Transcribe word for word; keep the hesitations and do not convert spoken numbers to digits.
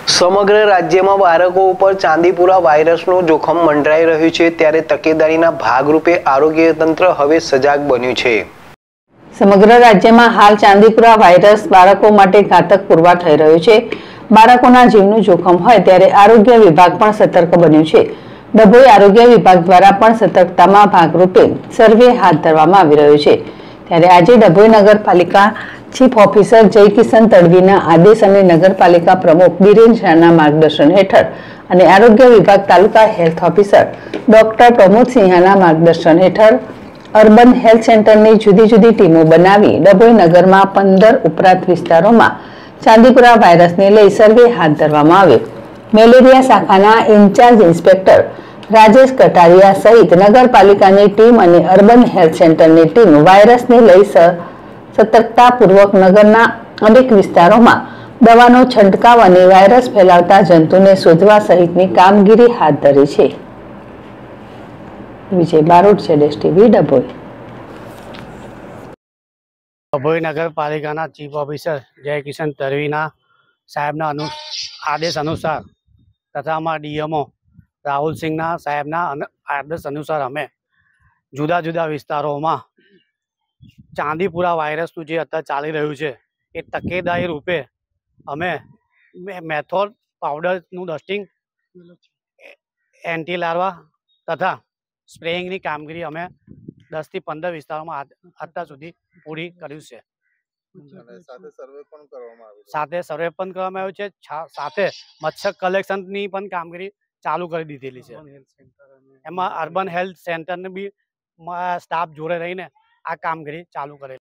સમગ્ર રાજ્યમાં બાળકો ઉપર ચાંદીપુરા વાયરસનું જોખમ મંડરાઈ રહ્યું છે, ત્યારે તકેદારીના ભાગરૂપે આરોગ્ય તંત્ર હવે સજાગ બન્યું છે. સમગ્ર રાજ્યમાં હાલ ચાંદીપુરા વાયરસ બાળકો માટે ઘાતક પુરવાર થઈ રહ્યો છે. બાળકોના જીવનું જોખમ હોય ત્યારે આરોગ્ય વિભાગ પણ સતર્ક બન્યું છે. ડભોઈ આરોગ્ય વિભાગ દ્વારા પણ સતર્કતામાં ભાગરૂપે સર્વે હાથ ધરવામાં આવી રહ્યો છે. ત્યારે આજે ડભોઈ નગરપાલિકા ચીફ ઓફિસર જયકિશન તડવીના આદેશ અને નગરપાલિકા પ્રમુખ બિરેન શાહના માર્ગદર્શન હેઠળ અને આરોગ્ય વિભાગ taluka health officer doctor Pramod સિંહાના માર્ગદર્શન હેઠળ અર્બન હેલ્થ સેન્ટરની જુદી જુદી ટીમો બનાવી ડભોઈ નગરમાં પંદર ઉપરાંત વિસ્તારોમાં ચાંદીપુરા વાયરસને લઈ સર્વે હાથ ધરવામાં આવ્યો. મેલેરિયા શાખાના ઇન્ચાર્જ ઇન્સ્પેક્ટર રાજેશ કટારિયા સહિત નગરપાલિકાની ટીમ અને અર્બન હેલ્થ સેન્ટરની ટીમ વાયરસને લઈ સતર્કતાપૂર્વક નગરના અનેક વિસ્તારોમાં દવાનો છંટકાવ અને વાયરસ ફેલાવતા જંતુને શોધવા સહિતની કામગીરી હાથ ધરી છે. વિજય બારોટ છે, ડેશ ટીવી ડભોઈ. ડભોઈ નગરપાલિકાના ચીફ ઓફિસર જયકિશન તડવીના સાહેબના અનુ આદેશ અનુસાર તથા અમારા ડીએમઓ રાહુલ સિંહના સાહેબના આદેશ અનુસાર અમે જુદા જુદા વિસ્તારોમાં ચાંદીપુરા વાયરસનું જે અત્યારે ચાલી રહ્યું છે એ તકેદારી રૂપે અમે મેથોડ પાવડરનું ડસ્ટિંગ, એન્ટી લાર્વા તથા સ્પ્રેઇંગની કામગીરી અમે દસ થી પંદર વિસ્તારોમાં અત્યાર સુધી પૂરી કર્યું છે. સાથે સર્વે પણ કરવામાં આવ્યું છે. સાથે મચ્છર કલેક્શનની પણ કામગીરી ચાલુ કરી દીધેલી છે. એમાં અર્બન હેલ્થ સેન્ટરને બી સ્ટાફ જોડે રહીને આ કામગીરી ચાલુ કરેલી.